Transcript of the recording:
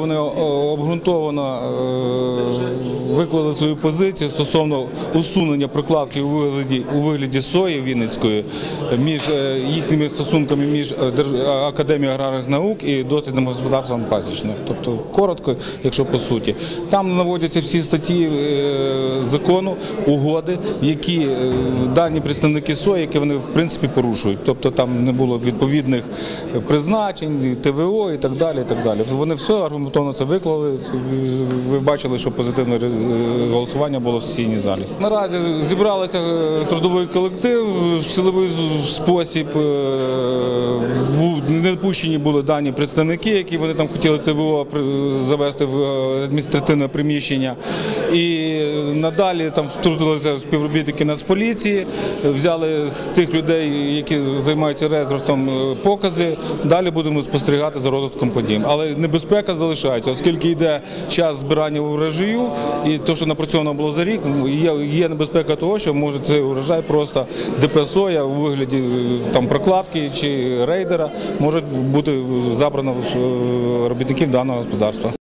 Вони обґрунтовано виклали свою позицію стосовно усунення прокладки у вигляді сої Вінницької між їхніми стосунками між Академією аграрних наук і дослідним господарством пасічним. Тобто, коротко, якщо по суті. Там наводяться всі статті закону, угоди, які дані представники сої, які вони в принципі порушують. Тобто там не було відповідних призначень, ТВО і так далі. Вони все аргументовно це виклали. Ви бачили, що позитивне голосування було в сесійній залі. Наразі зібралися трудовий колектив в силовий спосіб. Не допущені були дані представники, які вони там хотіли ТВО завести в адміністративне приміщення. І надалі там втрутилися співробітники Нацполіції, взяли з тих людей, які займаються рейдерством, покази. Далі будемо спостерігати за розвитком подій. Але небезпека залишається, оскільки йде час збирання урожаю, і те, що напрацьовано було за рік, є небезпека того, що може цей урожай просто ДП «Соя» у вигляді там прокладки чи рейдера може бути забрано робітників даного господарства.